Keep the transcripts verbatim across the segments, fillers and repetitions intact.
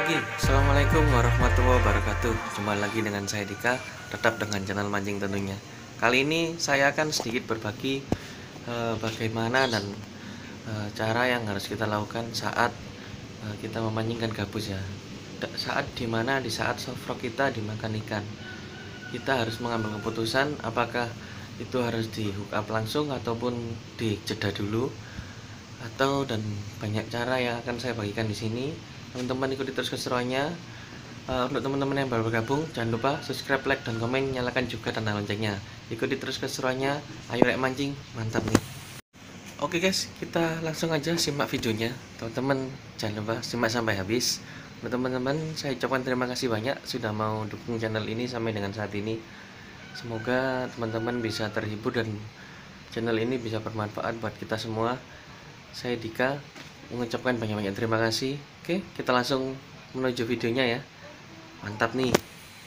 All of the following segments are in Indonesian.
pagi, Assalamualaikum warahmatullahi wabarakatuh. Jumpa lagi dengan saya Dika, tetap dengan channel mancing tentunya. Kali ini saya akan sedikit berbagi eh, bagaimana dan eh, cara yang harus kita lakukan saat eh, kita memancingkan gabus ya. Saat dimana di saat soft rock kita dimakan ikan, kita harus mengambil keputusan apakah itu harus di hook up langsung ataupun dijeda dulu, atau dan banyak cara yang akan saya bagikan di sini. Teman-teman ikuti terus keseruannya. Uh, untuk teman-teman yang baru bergabung, jangan lupa subscribe, like, dan komen, nyalakan juga tanda loncengnya. Ikuti terus keseruannya. Ayo rek mancing, mantap nih. Oke guys, kita langsung aja simak videonya. Teman-teman jangan lupa simak sampai habis. Untuk teman-teman, saya ucapkan terima kasih banyak sudah mau dukung channel ini sampai dengan saat ini. Semoga teman-teman bisa terhibur dan channel ini bisa bermanfaat buat kita semua. Saya Dika mengucapkan banyak-banyak terima kasih. Oke, kita langsung menuju videonya ya. Mantap nih.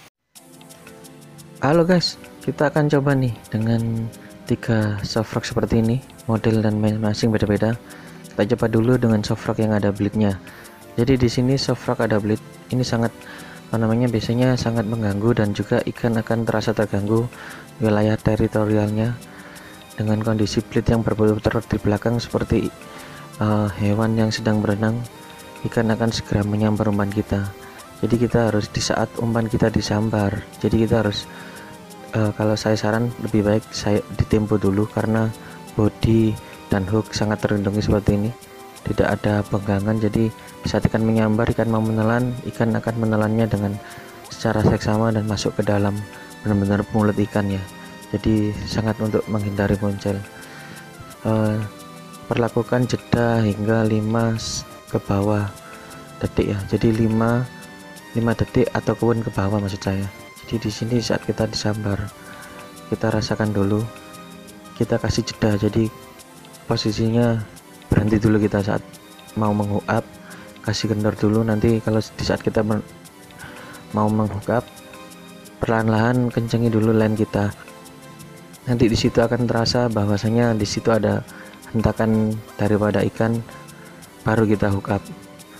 Halo guys, kita akan coba nih dengan tiga soft rock seperti ini. Model dan masing-masing beda-beda. Kita coba dulu dengan soft rock yang ada bleednya. Jadi di sini soft rock ada bleed. Ini sangat apa namanya biasanya sangat mengganggu dan juga ikan akan terasa terganggu wilayah teritorialnya dengan kondisi bleed yang berputar di belakang seperti uh, hewan yang sedang berenang. Ikan akan segera menyambar umpan kita. Jadi kita harus di saat umpan kita disambar, jadi kita harus uh, kalau saya saran lebih baik saya ditempo dulu karena body dan hook sangat terlindungi seperti ini, tidak ada penggangan. Jadi saat ikan menyambar, ikan mau menelan, ikan akan menelannya dengan secara seksama dan masuk ke dalam benar-benar mulut ikan ya. Jadi sangat untuk menghindari poncel. Uh, perlakukan jeda hingga lima ke bawah detik ya, jadi lima detik atau ataupun ke bawah maksud saya. Jadi di sini saat kita disambar, kita rasakan dulu, kita kasih jeda, jadi posisinya berhenti dulu kita saat mau menghook up, kasih kendor dulu. Nanti kalau di saat kita mau menghook up, perlahan-lahan kencengi dulu line kita. Nanti di situ akan terasa bahwasanya di situ ada hentakan daripada ikan, baru kita hook up.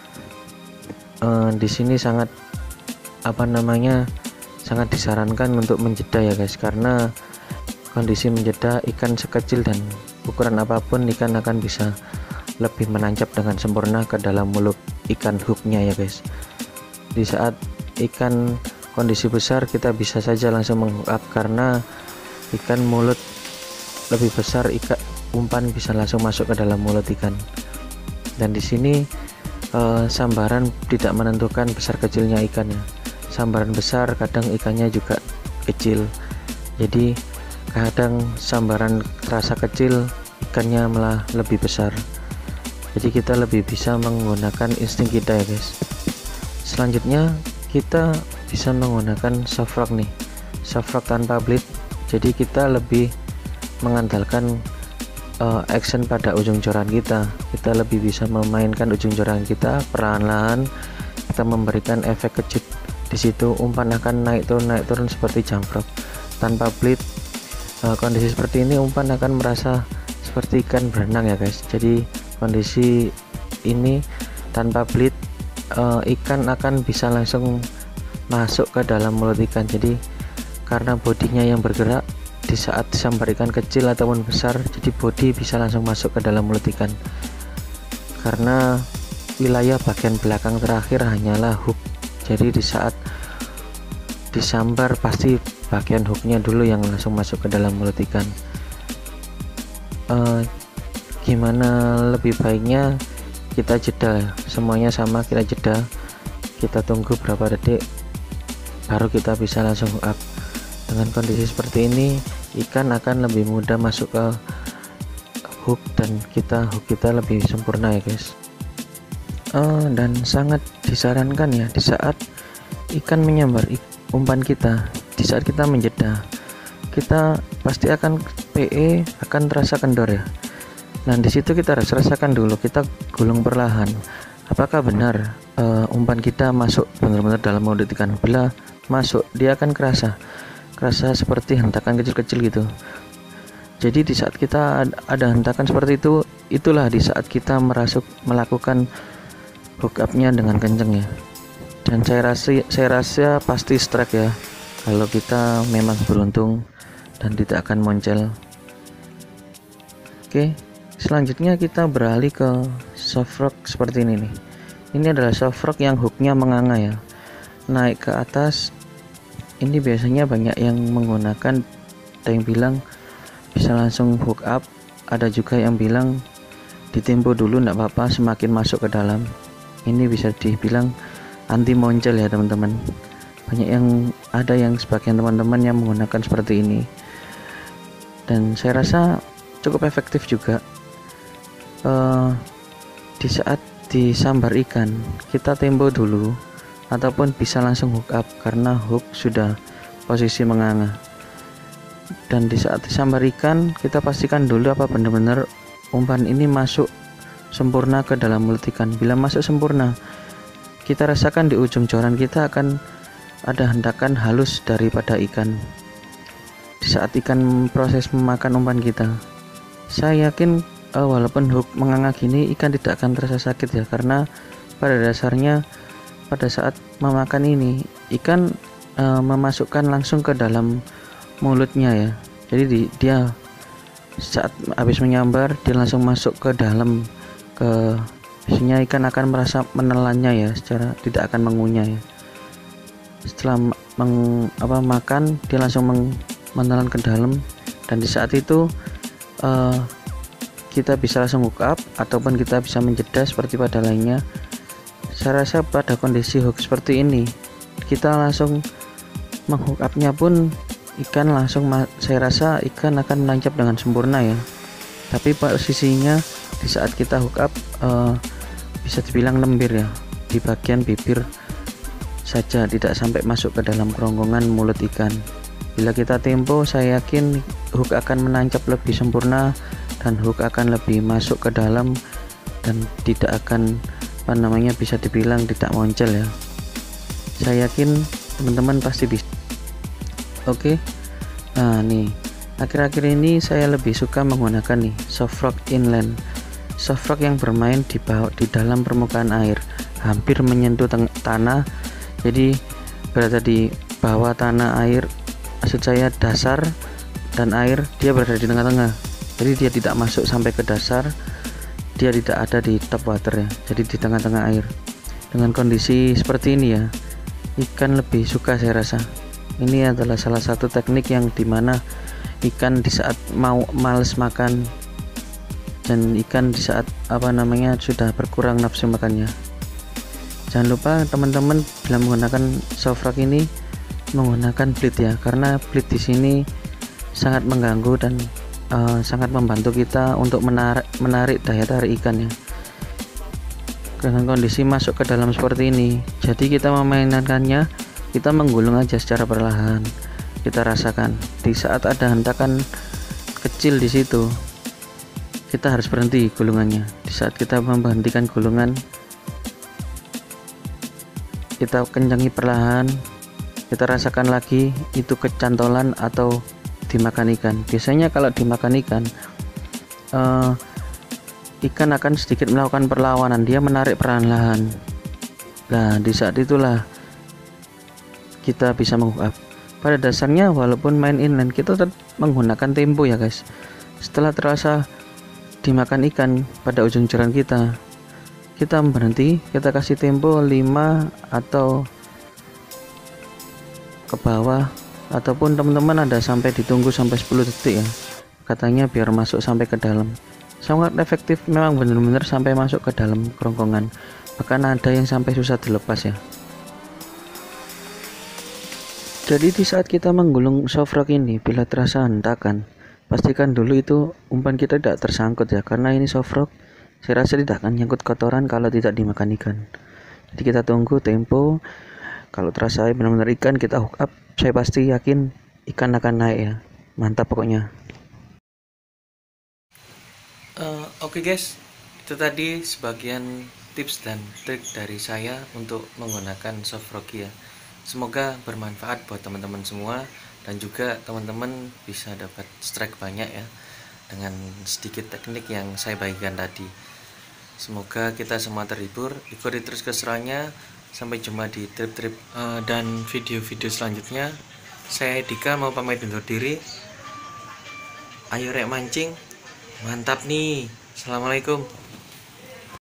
Uh, di sini sangat apa namanya sangat disarankan untuk menjeda ya guys, karena kondisi menjeda ikan sekecil dan ukuran apapun ikan akan bisa lebih menancap dengan sempurna ke dalam mulut ikan hooknya ya guys. Di saat ikan kondisi besar kita bisa saja langsung menghook up karena ikan mulut lebih besar, ikan umpan bisa langsung masuk ke dalam mulut ikan. Dan di sini uh, sambaran tidak menentukan besar kecilnya ikannya. Sambaran besar kadang ikannya juga kecil. Jadi kadang sambaran terasa kecil, ikannya malah lebih besar. Jadi kita lebih bisa menggunakan insting kita ya guys. Selanjutnya kita bisa menggunakan soft rock nih, soft rock tanpa bleed. Jadi kita lebih mengandalkan Uh, action pada ujung joran kita. Kita lebih bisa memainkan ujung joran kita perlahan-lahan. Kita memberikan efek kejut di situ, umpan akan naik turun naik turun seperti jump rock. Tanpa bleed, uh, kondisi seperti ini umpan akan merasa seperti ikan berenang ya guys. Jadi kondisi ini tanpa bleed, uh, ikan akan bisa langsung masuk ke dalam mulut ikan. Jadi karena bodinya yang bergerak, di saat disambar ikan kecil ataupun besar, jadi body bisa langsung masuk ke dalam mulut ikan. Karena wilayah bagian belakang terakhir hanyalah hook, jadi di saat disambar pasti bagian hooknya dulu yang langsung masuk ke dalam mulut ikan. Uh, gimana lebih baiknya kita jeda, semuanya sama, kita jeda, kita tunggu berapa detik baru kita bisa langsung hook up. Dengan kondisi seperti ini ikan akan lebih mudah masuk ke hook dan kita hook kita lebih sempurna ya guys. Uh, dan sangat disarankan ya di saat ikan menyambar umpan kita, di saat kita menjeda, kita pasti akan P E akan terasa kendor ya. Nah di situ kita harus rasakan dulu, kita gulung perlahan. Apakah benar uh, umpan kita masuk benar-benar dalam mulut ikan? Bila masuk, dia akan kerasa kerasa seperti hentakan kecil-kecil gitu. Jadi di saat kita ada hentakan seperti itu, itulah di saat kita merasuk melakukan hook up-nya dengan kenceng ya. Dan saya rasa saya rasa pasti strike ya kalau kita memang beruntung dan tidak akan moncel. Oke, selanjutnya kita beralih ke soft rock seperti ini nih. Ini adalah soft rock yang hooknya menganga ya, naik ke atas. Ini biasanya banyak yang menggunakan, ada yang bilang bisa langsung hook up, ada juga yang bilang ditempo dulu enggak apa-apa semakin masuk ke dalam. Ini bisa dibilang anti moncel ya teman-teman. Banyak yang ada yang sebagian teman-teman yang menggunakan seperti ini, dan saya rasa cukup efektif juga. Uh, di saat disambar ikan kita tempo dulu ataupun bisa langsung hook up karena hook sudah posisi menganga. Dan di saat disambar ikan kita pastikan dulu apa benar-benar umpan ini masuk sempurna ke dalam mulut ikan. Bila masuk sempurna, kita rasakan di ujung joran kita akan ada hentakan halus daripada ikan. Di saat ikan proses memakan umpan kita, saya yakin uh, walaupun hook menganga gini ikan tidak akan terasa sakit ya, karena pada dasarnya pada saat memakan ini ikan uh, memasukkan langsung ke dalam mulutnya ya. Jadi di, dia saat habis menyambar dia langsung masuk ke dalam, ke biasanya ikan akan merasa menelannya ya, secara tidak akan mengunyah ya. Setelah meng, apa, makan dia langsung meng, menelan ke dalam, dan di saat itu uh, kita bisa langsung hook up ataupun kita bisa menjeda seperti pada lainnya. Saya rasa pada kondisi hook seperti ini kita langsung menghook upnya pun ikan langsung, saya rasa ikan akan menancap dengan sempurna ya. Tapi posisinya di saat kita hook up uh, bisa dibilang lembir ya, di bagian bibir saja, tidak sampai masuk ke dalam kerongkongan mulut ikan. Bila kita tempo, saya yakin hook akan menancap lebih sempurna dan hook akan lebih masuk ke dalam dan tidak akan apa namanya bisa dibilang tidak moncel ya. Saya yakin teman-teman pasti bisa. Oke, nah nih akhir-akhir ini saya lebih suka menggunakan nih soft rock inland, soft rock yang bermain di bawah, di dalam permukaan air, hampir menyentuh tanah. Jadi berada di bawah tanah air, maksud saya dasar dan air, dia berada di tengah-tengah. Jadi dia tidak masuk sampai ke dasar, dia tidak ada di top water ya, jadi di tengah-tengah air. Dengan kondisi seperti ini ya, ikan lebih suka saya rasa. Ini adalah salah satu teknik yang dimana ikan di saat mau males makan dan ikan di saat apa namanya sudah berkurang nafsu makannya. Jangan lupa teman-teman bila menggunakan soft rock ini menggunakan bleed ya, karena bleed di sini sangat mengganggu dan uh, sangat membantu kita untuk menarik menarik daya tarik ikan ya. Dengan kondisi masuk ke dalam seperti ini, jadi kita memainkannya, kita menggulung aja secara perlahan. Kita rasakan di saat ada hentakan kecil di situ, kita harus berhenti gulungannya. Di saat kita memberhentikan gulungan, kita kencangi perlahan, kita rasakan lagi itu kecantolan atau dimakan ikan. Biasanya kalau dimakan ikan, uh, ikan akan sedikit melakukan perlawanan, dia menarik perlahan-lahan. Nah di saat itulah kita bisa meng-hook up. Pada dasarnya walaupun main inland kita tetap menggunakan tempo ya guys. Setelah terasa dimakan ikan pada ujung joran kita, kita berhenti, kita kasih tempo lima atau ke bawah, ataupun teman-teman ada sampai ditunggu sampai sepuluh detik ya katanya, biar masuk sampai ke dalam. Sangat efektif memang, benar-benar sampai masuk ke dalam kerongkongan, bahkan ada yang sampai susah dilepas ya. Jadi di saat kita menggulung soft rock ini, bila terasa hentakan, pastikan dulu itu umpan kita tidak tersangkut ya, karena ini soft rock saya rasa tidak akan nyangkut kotoran kalau tidak dimakan ikan. Jadi kita tunggu tempo, kalau terasa benar-benar ikan kita hook up, saya pasti yakin ikan akan naik ya. Mantap pokoknya. Uh, Oke okay guys, itu tadi sebagian tips dan trik dari saya untuk menggunakan soft rock ya. Semoga bermanfaat buat teman-teman semua, dan juga teman-teman bisa dapat strike banyak ya dengan sedikit teknik yang saya bagikan tadi. Semoga kita semua terhibur. Ikuti terus keseruannya Sampai jumpa di trip-trip uh, dan video-video selanjutnya. Saya Dika mau pamit undur diri. Ayo rek mancing, mantap nih. Assalamualaikum.